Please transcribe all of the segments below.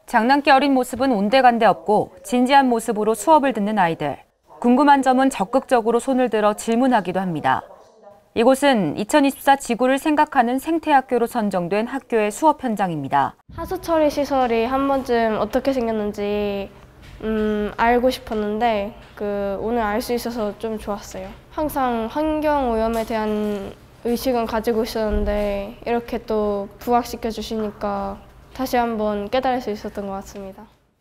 장난기 어린 모습은 온데간데 없고 진지한 모습으로 수업을 듣는 아이들. 궁금한 점은 적극적으로 손을 들어 질문하기도 합니다. 이곳은 2024 지구를 생각하는 생태학교로 선정된 학교의 수업 현장입니다. 하수 처리 시설이 한 번쯤 어떻게 생겼는지 알고 싶었는데 오늘 알 수 있어서 좀 좋았어요. 항상 환경 오염에 대한 의식은 가지고 있었는데 이렇게 또 부각시켜 주시니까 다시 한번 깨달을 수 있었던 것 같습니다.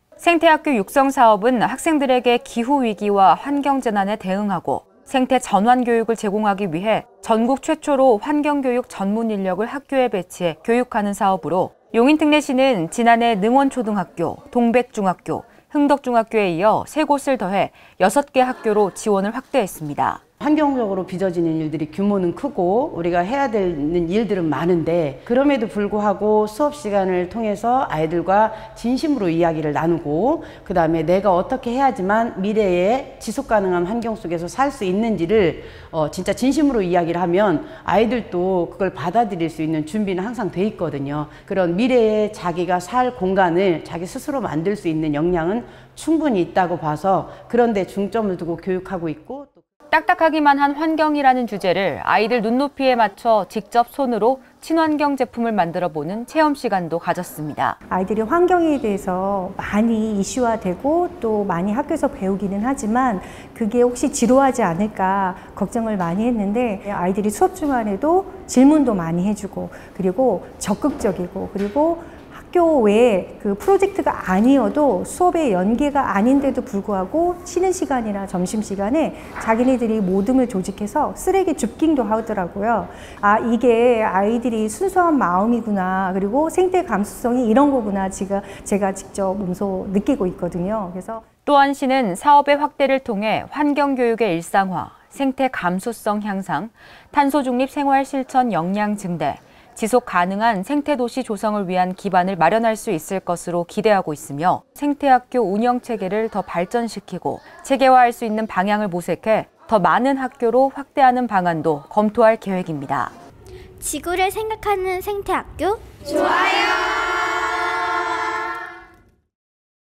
생태학교 육성 사업은 학생들에게 기후위기와 환경재난에 대응하고 생태 전환 교육을 제공하기 위해 전국 최초로 환경교육 전문 인력을 학교에 배치해 교육하는 사업으로 용인특례시는 지난해 능원초등학교, 동백중학교, 흥덕중학교에 이어 3곳을 더해 6개 학교로 지원을 확대했습니다. 환경적으로 빚어지는 일들이 규모는 크고 우리가 해야 되는 일들은 많은데 그럼에도 불구하고 수업 시간을 통해서 아이들과 진심으로 이야기를 나누고 그다음에 내가 어떻게 해야지만 미래에 지속 가능한 환경 속에서 살 수 있는지를 진짜 진심으로 이야기를 하면 아이들도 그걸 받아들일 수 있는 준비는 항상 돼 있거든요. 그런 미래에 자기가 살 공간을 자기 스스로 만들 수 있는 역량은 충분히 있다고 봐서 그런 데 중점을 두고 교육하고 있고 딱딱하기만 한 환경이라는 주제를 아이들 눈높이에 맞춰 직접 손으로 친환경 제품을 만들어보는 체험 시간도 가졌습니다. 아이들이 환경에 대해서 많이 이슈화되고 또 많이 학교에서 배우기는 하지만 그게 혹시 지루하지 않을까 걱정을 많이 했는데 아이들이 수업 중간에도 질문도 많이 해주고 그리고 적극적이고 그리고 학교 외에 그 프로젝트가 아니어도 수업에 연계가 아닌데도 불구하고 쉬는 시간이나 점심시간에 자기네들이 모둠을 조직해서 쓰레기 줍깅도 하더라고요. 아, 이게 아이들이 순수한 마음이구나. 그리고 생태 감수성이 이런 거구나. 제가 직접 몸소 느끼고 있거든요. 그래서 또한 시는 사업의 확대를 통해 환경교육의 일상화, 생태 감수성 향상, 탄소 중립 생활 실천 역량 증대, 지속 가능한 생태도시 조성을 위한 기반을 마련할 수 있을 것으로 기대하고 있으며 생태학교 운영체계를 더 발전시키고 체계화할 수 있는 방향을 모색해 더 많은 학교로 확대하는 방안도 검토할 계획입니다. 지구를 생각하는 생태학교 좋아요!